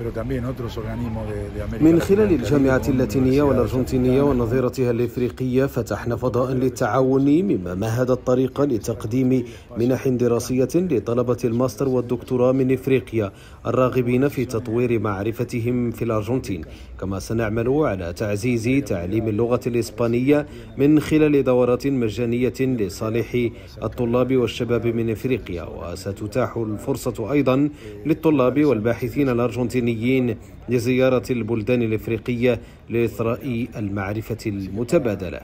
من خلال الجامعة اللاتينية والأرجنتينية ونظيرتها الإفريقية فتحنا فضاء للتعاون، مما مهد الطريق لتقديم منح دراسية لطلبة الماستر والدكتوراه من إفريقيا الراغبين في تطوير معرفتهم في الأرجنتين. كما سنعمل على تعزيز تعليم اللغة الإسبانية من خلال دورات مجانية لصالح الطلاب والشباب من إفريقيا، وستتاح الفرصة أيضا للطلاب والباحثين الأرجنتينيين لزيارة البلدان الإفريقية لإثراء المعرفة المتبادلة.